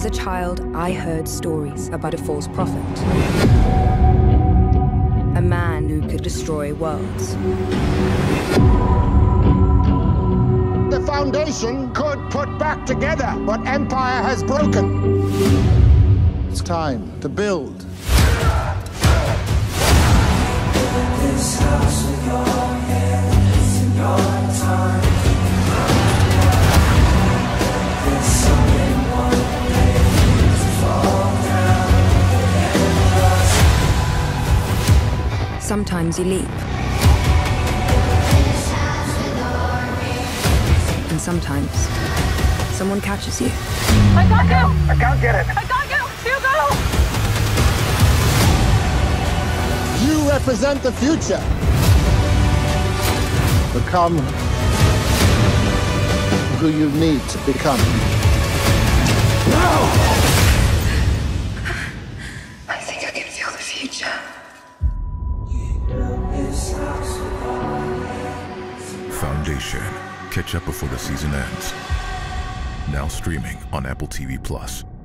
a child, I heard stories about a false prophet. A man who could destroy worlds. The Foundation could put back together what Empire has broken. It's time to build. This house with your hands in your time. There's something one day to fall down and Sometimes you leap. And sometimes someone catches you. I got you! I can't get it. I got you! Hugo! You represent the future. Become who you need to become. No! I think I can feel the future. Foundation. Catch up before the season ends. Now streaming on Apple TV+.